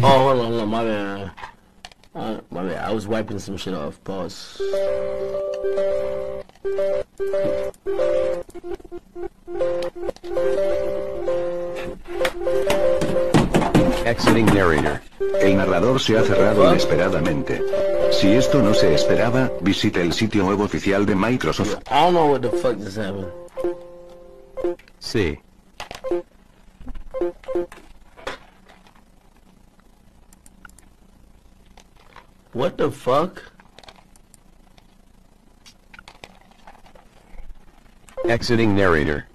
Oh, hold on, my bad. My bad. I was wiping some shit off. Pause. Exiting narrator. El narrador se ha cerrado inesperadamente. Si esto no se esperaba, visite el sitio web oficial de Microsoft. I don't know what the fuck just happened. C. What the fuck? Exiting narrator.